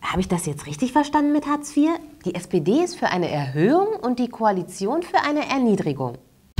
Habe ich das jetzt richtig verstanden mit Hartz IV? Die SPD ist für eine Erhöhung und die Koalition für eine Erniedrigung.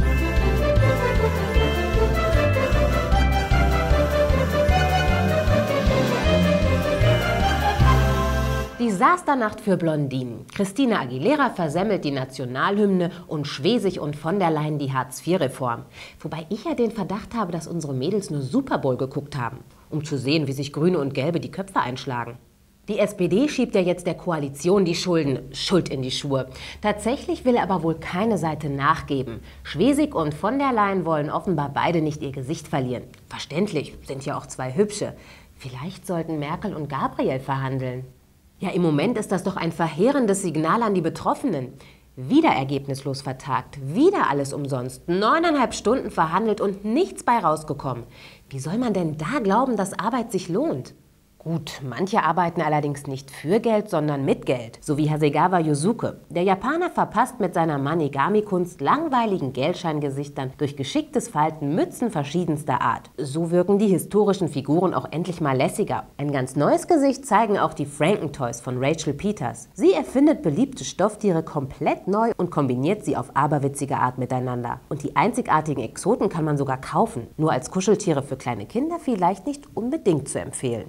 Desasternacht für Blondinen. Christina Aguilera versemmelt die Nationalhymne und Schwesig und von der Leyen die Hartz-IV-Reform. Wobei ich ja den Verdacht habe, dass unsere Mädels nur Super Bowl geguckt haben, um zu sehen, wie sich Grüne und Gelbe die Köpfe einschlagen. Die SPD schiebt ja jetzt der Koalition die Schuld in die Schuhe. Tatsächlich will aber wohl keine Seite nachgeben. Schwesig und von der Leyen wollen offenbar beide nicht ihr Gesicht verlieren. Verständlich, sind ja auch zwei Hübsche. Vielleicht sollten Merkel und Gabriel verhandeln. Ja, im Moment ist das doch ein verheerendes Signal an die Betroffenen. Wieder ergebnislos vertagt, wieder alles umsonst, 9,5 Stunden verhandelt und nichts bei rausgekommen. Wie soll man denn da glauben, dass Arbeit sich lohnt? Gut, manche arbeiten allerdings nicht für Geld, sondern mit Geld, so wie Hasegawa Yosuke. Der Japaner verpasst mit seiner Manigami-Kunst langweiligen Geldscheingesichtern durch geschicktes Falten Mützen verschiedenster Art. So wirken die historischen Figuren auch endlich mal lässiger. Ein ganz neues Gesicht zeigen auch die Franken-Toys von Rachel Peters. Sie erfindet beliebte Stofftiere komplett neu und kombiniert sie auf aberwitzige Art miteinander. Und die einzigartigen Exoten kann man sogar kaufen. Nur als Kuscheltiere für kleine Kinder vielleicht nicht unbedingt zu empfehlen.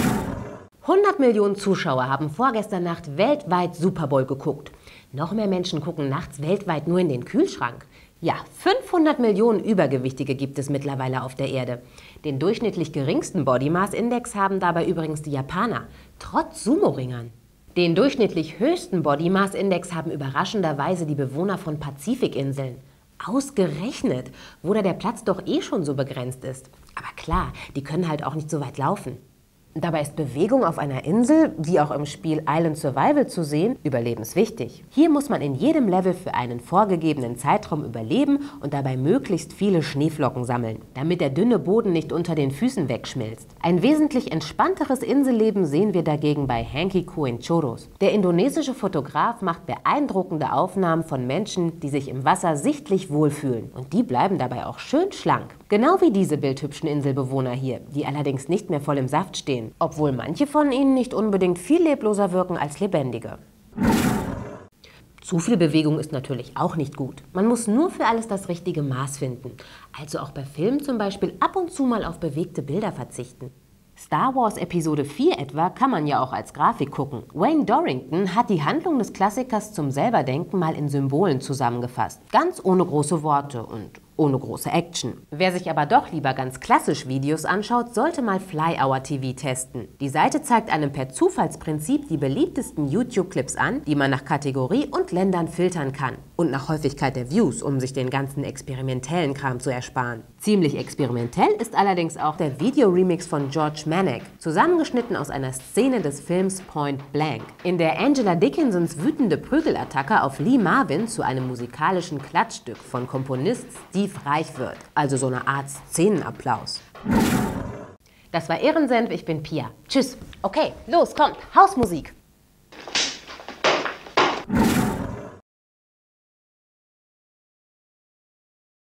100 Millionen Zuschauer haben vorgestern Nacht weltweit Super Bowl geguckt. Noch mehr Menschen gucken nachts weltweit nur in den Kühlschrank. Ja, 500 Millionen Übergewichtige gibt es mittlerweile auf der Erde. Den durchschnittlich geringsten Body Mass Index haben dabei übrigens die Japaner, trotz Sumo-Ringern. Den durchschnittlich höchsten Body Mass Index haben überraschenderweise die Bewohner von Pazifikinseln. Ausgerechnet, wo da der Platz doch eh schon so begrenzt ist. Aber klar, die können halt auch nicht so weit laufen. Dabei ist Bewegung auf einer Insel, wie auch im Spiel Island Survival zu sehen, überlebenswichtig. Hier muss man in jedem Level für einen vorgegebenen Zeitraum überleben und dabei möglichst viele Schneeflocken sammeln, damit der dünne Boden nicht unter den Füßen wegschmilzt. Ein wesentlich entspannteres Inselleben sehen wir dagegen bei Hanky Choros. Der indonesische Fotograf macht beeindruckende Aufnahmen von Menschen, die sich im Wasser sichtlich wohlfühlen. Und die bleiben dabei auch schön schlank. Genau wie diese bildhübschen Inselbewohner hier, die allerdings nicht mehr voll im Saft stehen, obwohl manche von ihnen nicht unbedingt viel lebloser wirken als lebendige. Zu viel Bewegung ist natürlich auch nicht gut. Man muss nur für alles das richtige Maß finden. Also auch bei Filmen zum Beispiel ab und zu mal auf bewegte Bilder verzichten. Star Wars Episode 4 etwa kann man ja auch als Grafik gucken. Wayne Dorrington hat die Handlung des Klassikers zum Selberdenken mal in Symbolen zusammengefasst. Ganz ohne große Worte und ohne große Action. Wer sich aber doch lieber ganz klassisch Videos anschaut, sollte mal Fly-Hour TV testen. Die Seite zeigt einem per Zufallsprinzip die beliebtesten YouTube-Clips an, die man nach Kategorie und Ländern filtern kann. Und nach Häufigkeit der Views, um sich den ganzen experimentellen Kram zu ersparen. Ziemlich experimentell ist allerdings auch der Videoremix von George Manek, zusammengeschnitten aus einer Szene des Films Point Blank, in der Angela Dickinsons wütende Prügelattacke auf Lee Marvin zu einem musikalischen Klatschstück von Komponist Steve Reich wird. Also so eine Art Szenenapplaus. Das war Ehrensenf, ich bin Pia. Tschüss. Okay, los, kommt, Hausmusik.